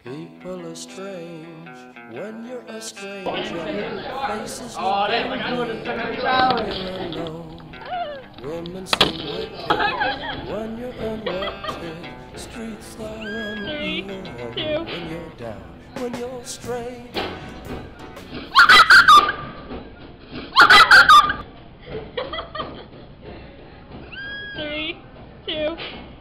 People are strange when you're a stranger. Faces oh, damn, like I would have spent every hour. Women seem wicked when you're unwanted. Streets are uneven when you're down, when you're straight. 3, 2.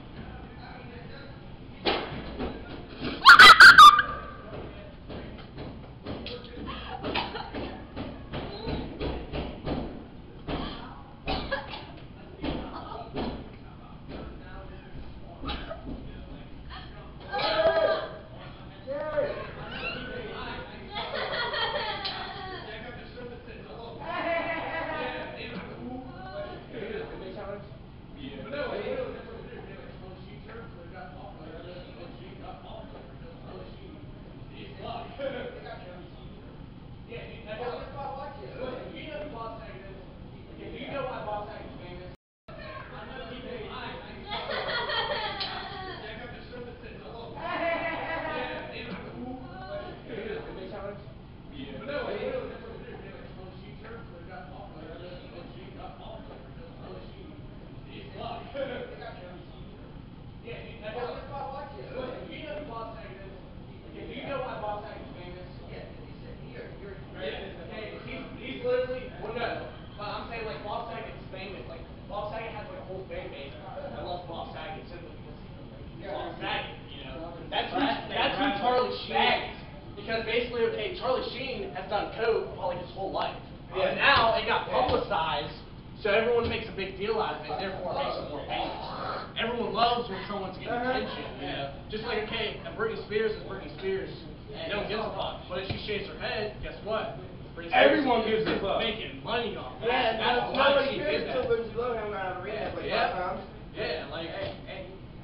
Because basically, okay, Charlie Sheen has done coke probably his whole life. Yeah. And now it got publicized, so everyone makes a big deal out of it, therefore it makes him more famous. Everyone loves when someone's getting attention, you know? Just like, okay, Britney Spears is Britney Spears, and no one gives a fuck. But if she shaves her head, guess what? Everyone gives a fuck. Making money off that. Yeah, that's why she cares did that. until Lindsay Lohan got out of rehab like 5 times. Yeah, like, hey.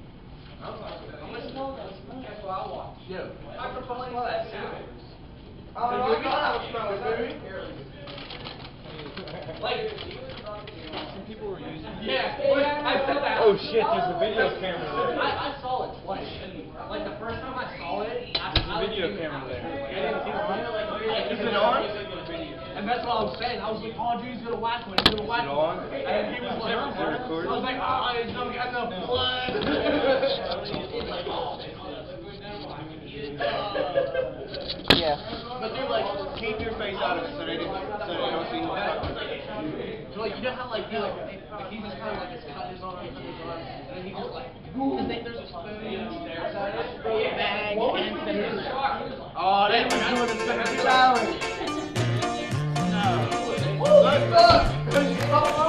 That's what I watch. Yeah. I can fucking smell that sound. Oh, no, I got to smell it. Like, some people were using it. yeah, I said that. Oh shit, there's a video camera there. I saw it twice. Like, the first time I saw it, There's a video camera there. Is it on? And that's what I was saying. I was like, oh, dude, he's gonna whack one. He's gonna whack one. And he was like, I was like, oh, he's gonna get the blood. Yeah. But they're like, Keep your face out of it so they don't see you. so like, you know how like he just kind of like just cut his arm, and then he just like, there's a spoon and stares at it, bag, and finish. Oh, they were doing this for 2 hours. No. Let's go.